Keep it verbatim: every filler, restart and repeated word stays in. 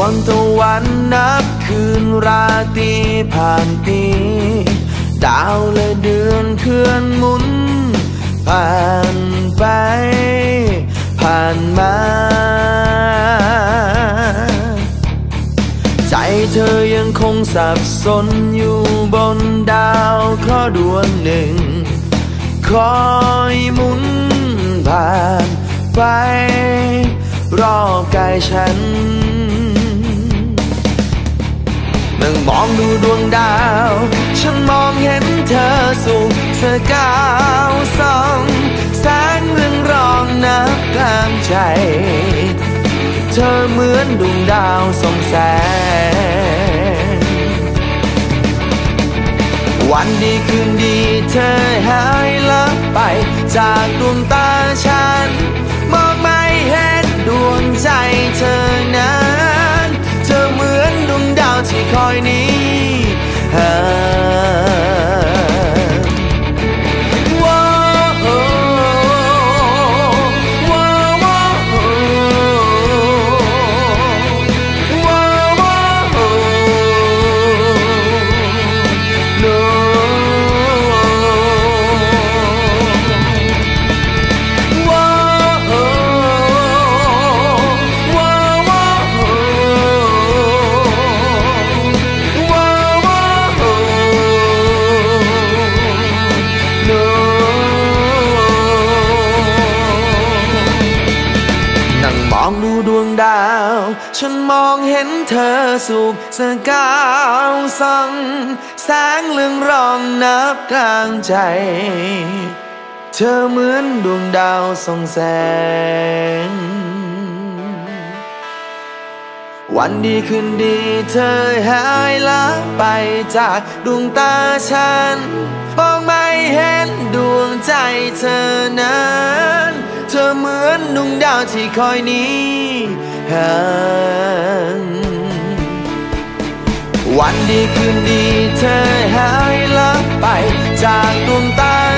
วงตะวันนับคืนราตรีผ่านปีดาวและเดือนเคลื่อนหมุนผ่านไปผ่านมาใจเธอยังคงสับสนอยู่บนดาวเคราะห์ดวงหนึ่งคอยหมุนผ่านไปรอบกายฉันนั่งมองดูดวงดาวฉันมองเห็นเธอสูงสกาวส่องแสงเรืองรองนับกลางใจเธอเหมือนดวงดาวส่องแสงวันดีคืนดีเธอหายลับไปจากดวงตาฉันมองไม่เห็นดวงใจเธอนั้นเธอเหมือนดวงดาวที่คอยนี้มองดูดวงดาวฉันมองเห็นเธอสุขสกาวส่องแสงเรืองรองนับกลางใจเธอเหมือนดวงดาวส่องแสงวันดีคืนดีเธอหายลับไปจากดวงตาฉันมองไม่เห็นดวงใจเธอนั้นเธอเหมือนดวงดาวที่คอยนี้วันดีคืนดีเธอหายลับไปจากดวงตา